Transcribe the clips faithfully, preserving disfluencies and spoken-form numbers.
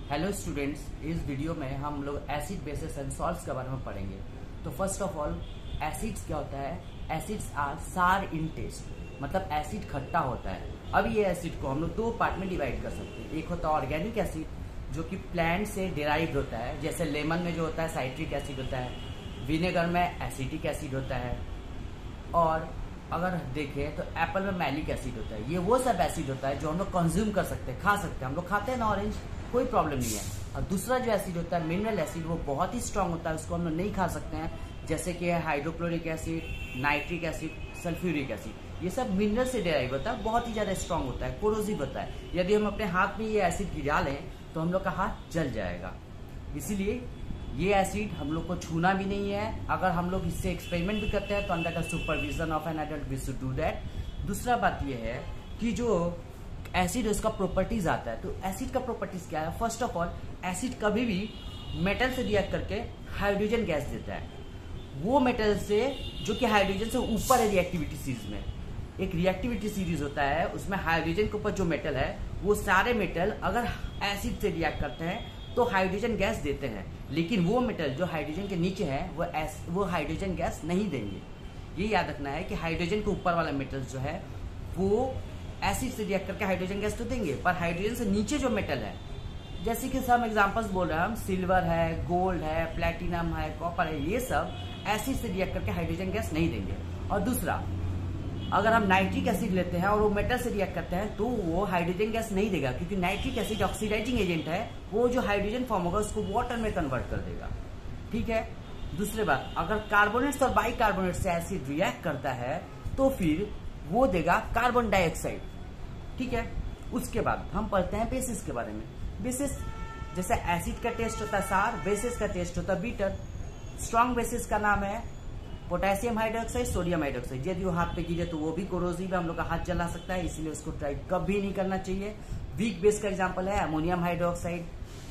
Hello students, इस video में हम लोग एसिड बेसिस एंड सॉल्ट्स के बारे में पढ़ेंगे। तो फर्स्ट ऑफ ऑल, एसिड्स क्या होता है? एसिड्स आर सार इन टेस्ट, मतलब एसिड खट्टा होता है। अब ये एसिड को हम लोग दो पार्ट में डिवाइड कर सकते हैं। एक होता है ऑर्गेनिक एसिड, जो कि प्लांट से डिराइव्ड होता है, जैसे लेमन में जो होता है साइट्रिक एसिड होता है, विनेगर में एसिटिक एसिड होता है, और अगर देखें तो एप्पल में मैलिक एसिड होता है। ये वो सब एसिड होता है जो हम लोग कंज्यूम कर सकते हैं, खा सकते हैं। हम लोग खाते हैं ना ऑरेंज, कोई प्रॉब्लम नहीं है। और दूसरा जो एसिड होता है मिनरल एसिड, वो बहुत ही स्ट्रांग होता है, उसको हम लोग नहीं खा सकते हैं, जैसे कि hydrochloric acid, nitric acid, sulphuric acid. ये सब मिनरल से डिराइव होता है, बहुत ही ज्यादा स्ट्रांग होता है, कोरोसिव होता है। यदि हम अपने हाथ में ये एसिड गिरा लें तो हम लोग का हाथ जल जाएगा। इसीलिए ये एसिड हम लोग को छूना भी नहीं है। अगर हम लोग इससे एक्सपेरिमेंट भी करते हैं तो under the supervision of an adult we should do that. दूसरा बात ये है कि जो एसिड उसका प्रॉपर्टीज आता है, तो एसिड का प्रॉपर्टीज क्या है? फर्स्ट ऑफ ऑल, एसिड कभी भी मेटल से रिएक्ट करके हाइड्रोजन गैस देता है। वो मेटल से जो कि हाइड्रोजन से ऊपर है रिएक्टिविटी सीरीज में, एक रिएक्टिविटी सीरीज होता है, उसमें हाइड्रोजन के ऊपर जो मेटल है, वो सारे मेटल अगर एसिड से रिएक्ट करते हैं तो हाइड्रोजन गैस देते हैं। लेकिन वो मेटल जो हाइड्रोजन के नीचे है वो एस, वो हाइड्रोजन गैस नहीं देंगे। ये याद रखना है कि हाइड्रोजन के ऊपर वाला मेटल जो है वो एसिड से रिएक्ट करके हाइड्रोजन गैस तो देंगे, पर हाइड्रोजन से नीचे जो मेटल है, जैसे कि हम एग्जांपल्स बोल रहे हैं, हम सिल्वर है, गोल्ड है, प्लेटिनम है, कॉपर है, ये सब एसिड से रिएक्ट करके हाइड्रोजन गैस नहीं देंगे। और दूसरा, अगर हम नाइट्रिक एसिड लेते हैं और वो मेटल से रिएक्ट करते हैं तो वो हाइड्रोजन गैस नहीं देगा, क्योंकि नाइट्रिक एसिड ऑक्सीडाइजिंग एजेंट है, वो जो हाइड्रोजन फॉर्म होगा उसको वाटर में कन्वर्ट कर देगा। ठीक है। दूसरी बात, अगर कार्बोनेट्स और बाइकार्बोनेट से एसिड रिएक्ट करता है तो फिर वो देगा कार्बन डाइऑक्साइड। ठीक है। उसके बाद हम पढ़ते हैं बेसिस के बारे में। बेसिस, जैसे एसिड का टेस्ट होता है सार, बेसिस का टेस्ट होता है बीटर। स्ट्रॉन्ग बेसिस का नाम है पोटेशियम हाइड्रोक्साइड, सोडियम हाइड्रोक्साइड। यदि वो हाथ पे गिरे तो वो भी कोरोसिव है, हम लोग का हाथ जला सकता है, इसीलिए उसको ट्राई कभी नहीं करना चाहिए। वीक बेस का एग्जांपल है अमोनियम हाइड्रोक्साइड,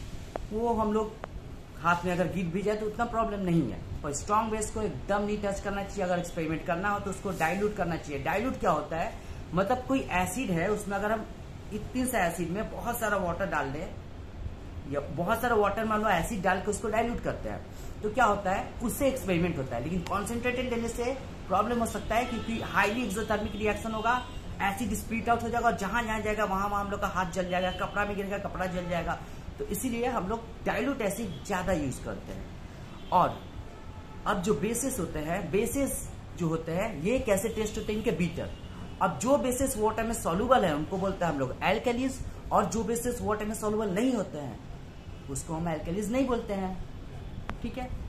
वो हम लोग हाथ में अगर गिर भी जाए तो उतना प्रॉब्लम नहीं है। और स्ट्रॉन्ग बेस को एकदम नहीं टच करना चाहिए। अगर एक्सपेरिमेंट करना हो तो उसको डाइल्यूट करना चाहिए। डाइल्यूट क्या होता है? मतलब कोई एसिड है, उसमें अगर हम इतनी सा एसिड में बहुत सारा वाटर डाल दें, या बहुत सारा वाटर मान लो एसिड डाल के उसको डाइल्यूट करते हैं, तो क्या होता है? उससे एक्सपेरिमेंट होता है। लेकिन कॉन्सेंट्रेटेड देने से प्रॉब्लम हो सकता है, क्योंकि हाईली एक्सोथर्मिक रिएक्शन होगा, एसिड स्प्लिट आउट हो जाएगा, और जहां जहां जाएगा वहां वहां हम लोग का हाथ जल जाएगा, कपड़ा में गिरेगा, कपड़ा जल जाएगा। तो इसीलिए हम लोग डाइल्यूट एसिड ज्यादा यूज करते हैं। और अब जो बेसिस होते हैं, बेसिस जो होते हैं ये कैसे टेस्ट होते हैं? इनके बीटर। अब जो बेसिस वाटर में सॉल्युबल है उनको बोलते हैं हम लोग एल्कलीज, और जो बेसिस वाटर में सॉल्युबल नहीं होते हैं उसको हम एल्कलीज नहीं बोलते हैं। ठीक है।